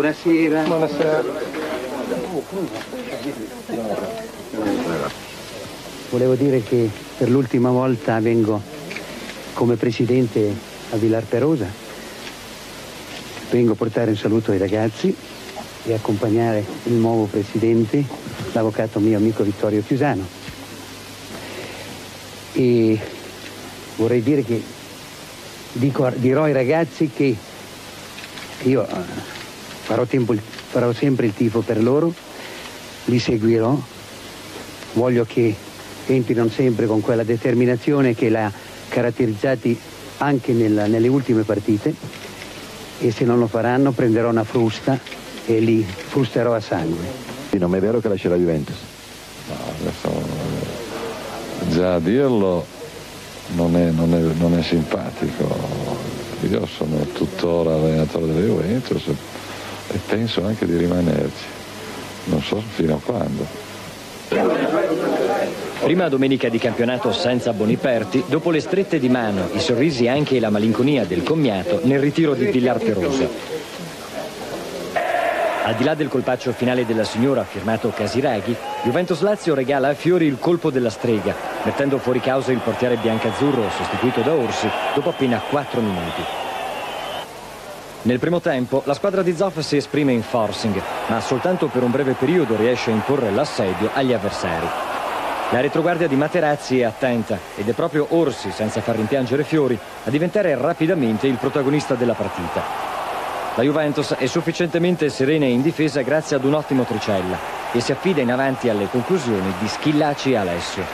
Buonasera. Buonasera. Volevo dire che per l'ultima volta vengo come presidente a Villar Perosa. Vengo a portare un saluto ai ragazzi e accompagnare il nuovo presidente, l'avvocato mio amico Vittorio Chiusano. E vorrei dire che dirò ai ragazzi che io farò sempre il tifo per loro, li seguirò, voglio che entrino sempre con quella determinazione che l'ha caratterizzati anche nelle ultime partite, e se non lo faranno prenderò una frusta e li frusterò a sangue. Non è vero che lascia la Juventus? No, adesso già a dirlo non è simpatico. Io sono tuttora allenatore della Juventus e penso anche di rimanerci, non so fino a quando. Prima domenica di campionato senza Boniperti, dopo le strette di mano, i sorrisi e anche la malinconia del commiato nel ritiro di Villar Perosa. Al di là del colpaccio finale della signora firmato Casiraghi, Juventus Lazio regala a Fiori il colpo della strega, mettendo fuori causa il portiere biancazzurro sostituito da Orsi dopo appena 4 minuti. Nel primo tempo la squadra di Zoff si esprime in forcing, ma soltanto per un breve periodo riesce a imporre l'assedio agli avversari. La retroguardia di Materazzi è attenta ed è proprio Orsi, senza far rimpiangere Fiori, a diventare rapidamente il protagonista della partita. La Juventus è sufficientemente serena in difesa grazie ad un ottimo Tricella e si affida in avanti alle conclusioni di Schillaci e Alessio.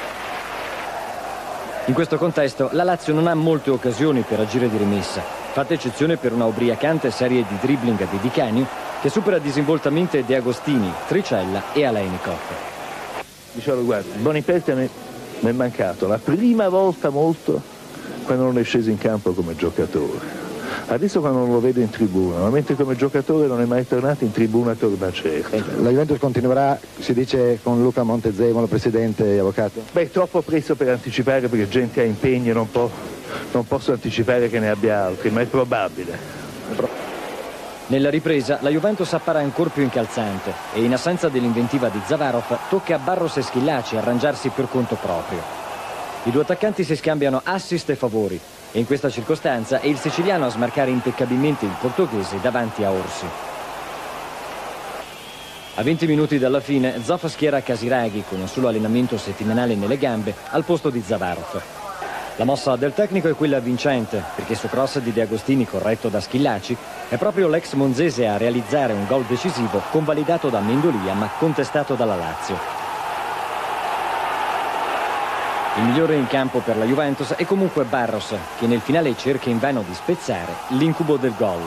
In questo contesto la Lazio non ha molte occasioni per agire di rimessa, fatta eccezione per una ubriacante serie di dribbling di Di Canio che supera disinvoltamente De Agostini, Tricella e Aleinikov. Diciamo, guarda, Boniperti mi è mancato la prima volta molto quando non è sceso in campo come giocatore. Adesso quando non lo vedo in tribuna, ma mentre come giocatore non è mai tornato in tribuna tornacerta. La Juventus continuerà, si dice, con Luca Montezemolo, presidente e avvocato? Beh, troppo presto per anticipare perché gente ha impegni e non posso anticipare che ne abbia altri, ma è probabile. Nella ripresa la Juventus appare ancora più incalzante e in assenza dell'inventiva di Zavarov tocca a Barros e Schillaci arrangiarsi per conto proprio. I due attaccanti si scambiano assist e favori e in questa circostanza è il siciliano a smarcare impeccabilmente il portoghese davanti a Orsi. A 20 minuti dalla fine Zoff schiera Casiraghi con un solo allenamento settimanale nelle gambe al posto di Zavarov. La mossa del tecnico è quella vincente perché su cross di De Agostini corretto da Schillaci è proprio l'ex monzese a realizzare un gol decisivo convalidato da Mendolia ma contestato dalla Lazio. Il migliore in campo per la Juventus è comunque Barros, che nel finale cerca invano di spezzare l'incubo del gol.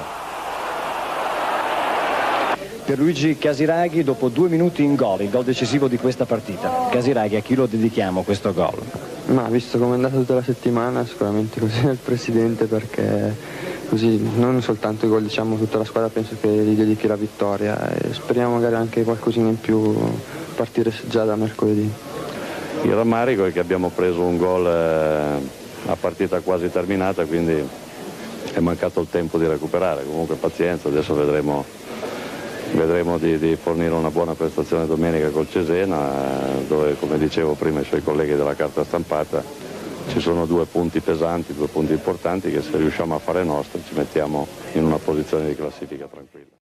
Pierluigi Casiraghi dopo 2 minuti in gol, il gol decisivo di questa partita. Casiraghi, a chi lo dedichiamo questo gol? Ma visto come è andata tutta la settimana, sicuramente così al presidente, perché così non soltanto i gol, diciamo, tutta la squadra penso che gli dedichi la vittoria e speriamo magari anche qualcosina in più partire già da mercoledì. Il rammarico è che abbiamo preso un gol a partita quasi terminata, quindi è mancato il tempo di recuperare. Comunque pazienza, adesso vedremo di fornire una buona prestazione domenica col Cesena, dove, come dicevo prima ai suoi colleghi della carta stampata, ci sono 2 punti pesanti, 2 punti importanti che se riusciamo a fare nostri ci mettiamo in una posizione di classifica tranquilla.